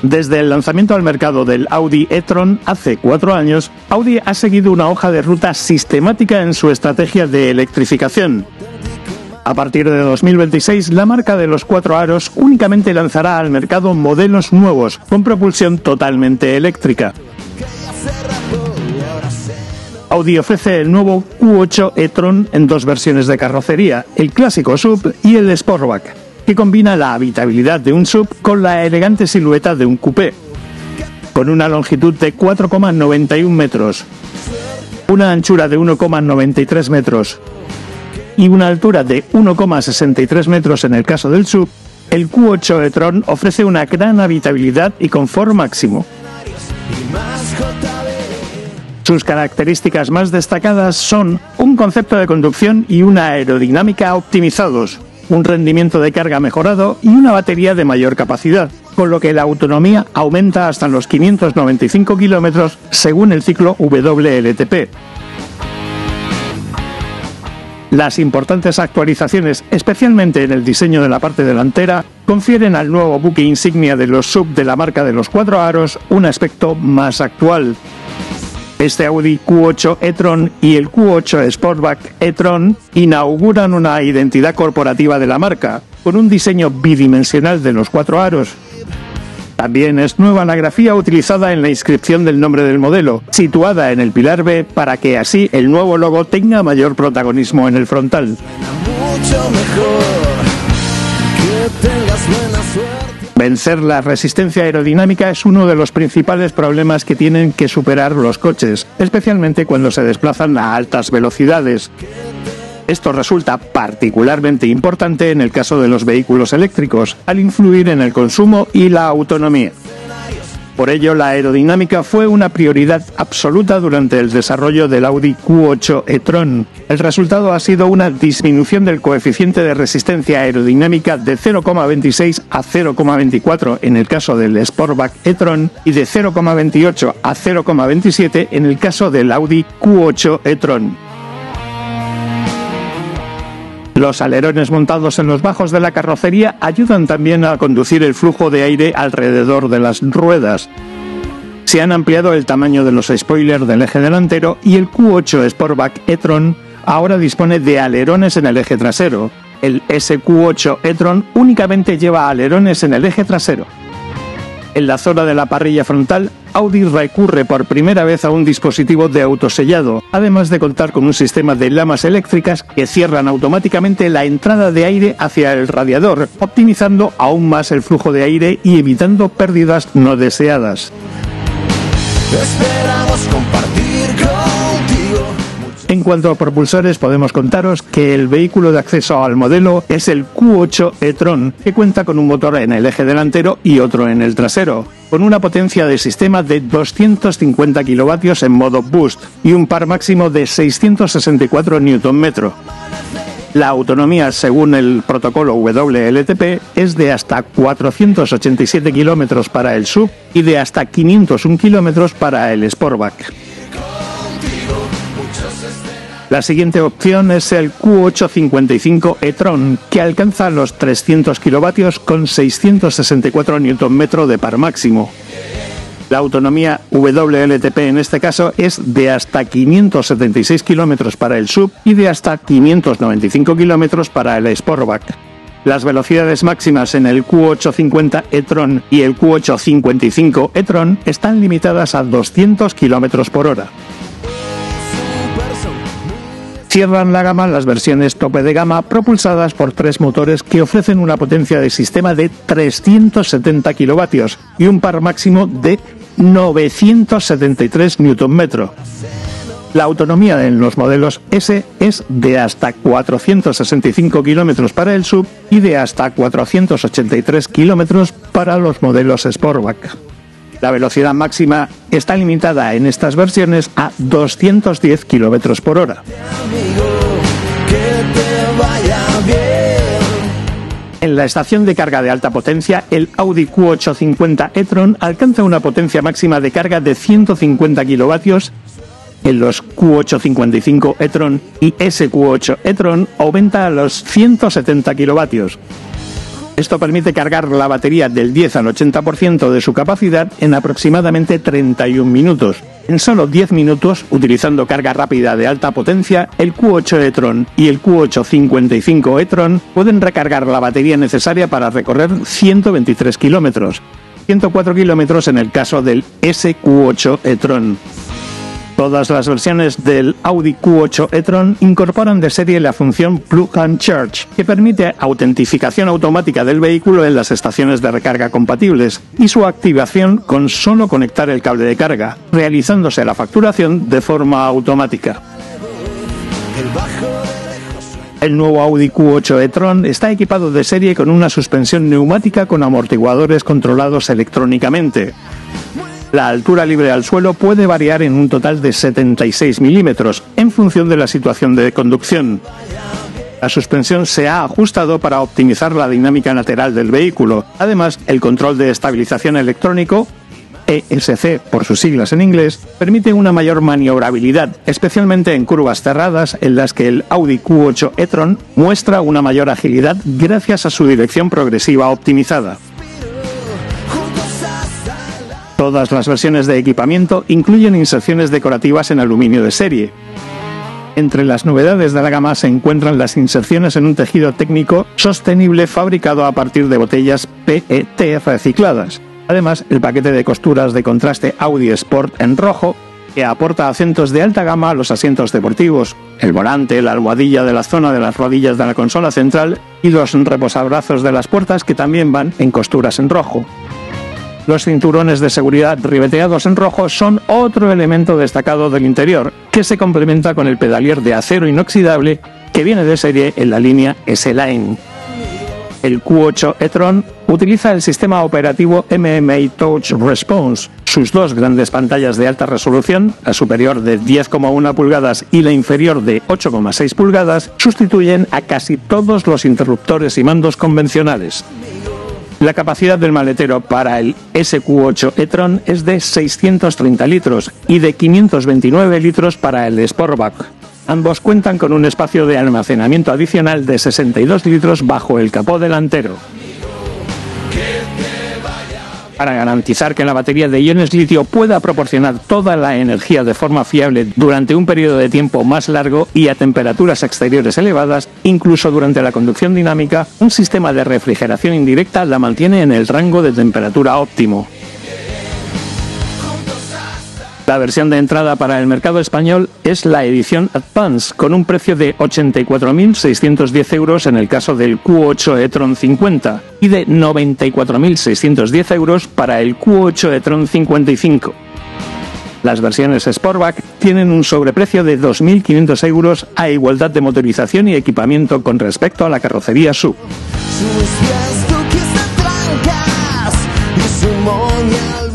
Desde el lanzamiento al mercado del Audi e-tron hace 4 años, Audi ha seguido una hoja de ruta sistemática en su estrategia de electrificación. A partir de 2026, la marca de los 4 aros únicamente lanzará al mercado modelos nuevos con propulsión totalmente eléctrica. Audi ofrece el nuevo Q8 e-tron en 2 versiones de carrocería, el clásico SUV y el Sportback, que combina la habitabilidad de un SUV con la elegante silueta de un coupé. Con una longitud de 4,91 metros, una anchura de 1,93 metros y una altura de 1,63 metros en el caso del SUV, el Q8 e-tron ofrece una gran habitabilidad y confort máximo. Sus características más destacadas son un concepto de conducción y una aerodinámica optimizados, un rendimiento de carga mejorado y una batería de mayor capacidad, con lo que la autonomía aumenta hasta los 595 kilómetros según el ciclo WLTP. Las importantes actualizaciones, especialmente en el diseño de la parte delantera, confieren al nuevo buque insignia de los SUV de la marca de los 4 aros un aspecto más actual. Este Audi Q8 e-tron y el Q8 Sportback e-tron inauguran una identidad corporativa de la marca, con un diseño bidimensional de los 4 aros. También es nueva la grafía utilizada en la inscripción del nombre del modelo, situada en el pilar B para que así el nuevo logo tenga mayor protagonismo en el frontal. Vencer la resistencia aerodinámica es uno de los principales problemas que tienen que superar los coches, especialmente cuando se desplazan a altas velocidades. Esto resulta particularmente importante en el caso de los vehículos eléctricos, al influir en el consumo y la autonomía. Por ello, la aerodinámica fue una prioridad absoluta durante el desarrollo del Audi Q8 e-tron. El resultado ha sido una disminución del coeficiente de resistencia aerodinámica de 0,26 a 0,24 en el caso del Sportback e-tron y de 0,28 a 0,27 en el caso del Audi Q8 e-tron. Los alerones montados en los bajos de la carrocería ayudan también a conducir el flujo de aire alrededor de las ruedas. Se han ampliado el tamaño de los spoilers del eje delantero y el Q8 Sportback e-tron ahora dispone de alerones en el eje trasero. El SQ8 e-tron únicamente lleva alerones en el eje trasero. En la zona de la parrilla frontal, Audi recurre por primera vez a un dispositivo de autosellado, además de contar con un sistema de lamas eléctricas que cierran automáticamente la entrada de aire hacia el radiador, optimizando aún más el flujo de aire y evitando pérdidas no deseadas. Esperamos compartir contigo. En cuanto a propulsores, podemos contaros que el vehículo de acceso al modelo es el Q8 e-tron, que cuenta con un motor en el eje delantero y otro en el trasero, con una potencia de sistema de 250 kilovatios en modo Boost y un par máximo de 664 Nm. La autonomía, según el protocolo WLTP, es de hasta 487 km para el SUV y de hasta 501 km para el Sportback. La siguiente opción es el Q855 e-tron, que alcanza los 300 kilovatios con 664 Nm de par máximo. La autonomía WLTP en este caso es de hasta 576 km para el SUV y de hasta 595 km para el Sportback. Las velocidades máximas en el Q850 e-tron y el Q855 e-tron están limitadas a 200 km por hora. Cierran la gama las versiones tope de gama propulsadas por 3 motores que ofrecen una potencia de sistema de 370 kilovatios y un par máximo de 973 Nm. La autonomía en los modelos S es de hasta 465 km para el SUV y de hasta 483 km para los modelos Sportback. La velocidad máxima está limitada en estas versiones a 210 km por hora. En la estación de carga de alta potencia, el Audi Q850 e-tron alcanza una potencia máxima de carga de 150 kilovatios. En los Q855 e-tron y SQ8 e-tron aumenta a los 170 kilovatios. Esto permite cargar la batería del 10 al 80% de su capacidad en aproximadamente 31 minutos. En solo 10 minutos, utilizando carga rápida de alta potencia, el Q8 e-tron y el Q8 55 e-tron pueden recargar la batería necesaria para recorrer 123 kilómetros, 104 kilómetros en el caso del SQ8 e-tron. Todas las versiones del Audi Q8 e-tron incorporan de serie la función Plug and Charge, que permite autentificación automática del vehículo en las estaciones de recarga compatibles y su activación con solo conectar el cable de carga, realizándose la facturación de forma automática. El nuevo Audi Q8 e-tron está equipado de serie con una suspensión neumática con amortiguadores controlados electrónicamente. La altura libre al suelo puede variar en un total de 76 milímetros, en función de la situación de conducción. La suspensión se ha ajustado para optimizar la dinámica lateral del vehículo. Además, el control de estabilización electrónico, ESC por sus siglas en inglés, permite una mayor maniobrabilidad, especialmente en curvas cerradas en las que el Audi Q8 e-tron muestra una mayor agilidad gracias a su dirección progresiva optimizada. Todas las versiones de equipamiento incluyen inserciones decorativas en aluminio de serie. Entre las novedades de la gama se encuentran las inserciones en un tejido técnico sostenible fabricado a partir de botellas PET recicladas. Además, el paquete de costuras de contraste Audi Sport en rojo, que aporta acentos de alta gama a los asientos deportivos, el volante, la almohadilla de la zona de las rodillas de la consola central y los reposabrazos de las puertas, que también van en costuras en rojo. Los cinturones de seguridad ribeteados en rojo son otro elemento destacado del interior, que se complementa con el pedalier de acero inoxidable que viene de serie en la línea S-Line. El Q8 e-tron utiliza el sistema operativo MMA Touch Response. Sus dos grandes pantallas de alta resolución, la superior de 10,1 pulgadas y la inferior de 8,6 pulgadas, sustituyen a casi todos los interruptores y mandos convencionales. La capacidad del maletero para el SQ8 e-tron es de 630 litros y de 529 litros para el Sportback. Ambos cuentan con un espacio de almacenamiento adicional de 62 litros bajo el capó delantero. Para garantizar que la batería de iones litio pueda proporcionar toda la energía de forma fiable durante un periodo de tiempo más largo y a temperaturas exteriores elevadas, incluso durante la conducción dinámica, un sistema de refrigeración indirecta la mantiene en el rango de temperatura óptimo. La versión de entrada para el mercado español es la edición Advance, con un precio de 84.610 euros en el caso del Q8 e-tron 50 y de 94.610 euros para el Q8 e-tron 55. Las versiones Sportback tienen un sobreprecio de 2.500 euros a igualdad de motorización y equipamiento con respecto a la carrocería SUV. Sus pies tú que se trancas y su moña